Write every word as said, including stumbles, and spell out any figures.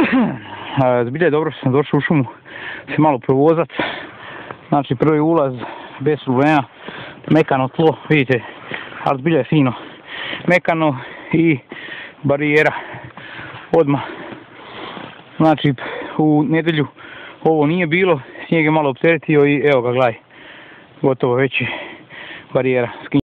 Zbilja je dobro što sam došao u šumu se malo provozat. Znači prvi ulaz bez problema, mekano tlo, vidite, ali zbilja je fino. Mekano i barijera odmah. Znači u nedjelju ovo nije bilo, snijeg je malo opteretio i evo ga, gledaj, gotovo već je barijera.